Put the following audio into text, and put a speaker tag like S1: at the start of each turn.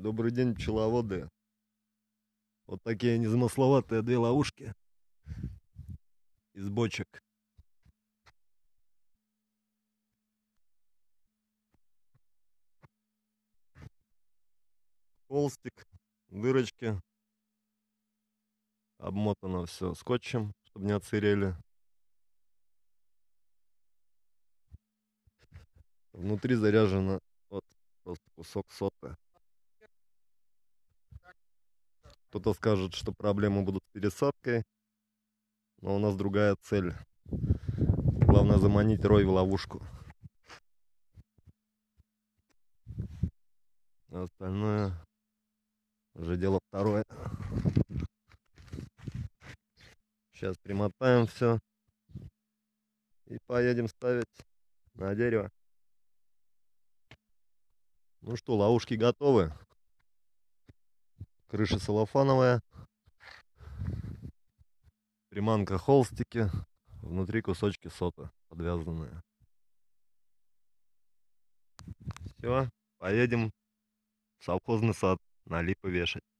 S1: Добрый день, пчеловоды. Вот такие незамысловатые две ловушки из бочек. Холстик, дырочки. Обмотано все скотчем, чтобы не отсырели. Внутри заряжено вот просто кусок соты. Кто-то скажет, что проблемы будут с пересадкой, но у нас другая цель. Главное заманить рой в ловушку. А остальное уже дело второе. Сейчас примотаем все и поедем ставить на дерево. Ну что, ловушки готовы. Крыша целлофановая. Приманка холстики. Внутри кусочки сота подвязанные. Все, поедем в совхозный сад на липы вешать.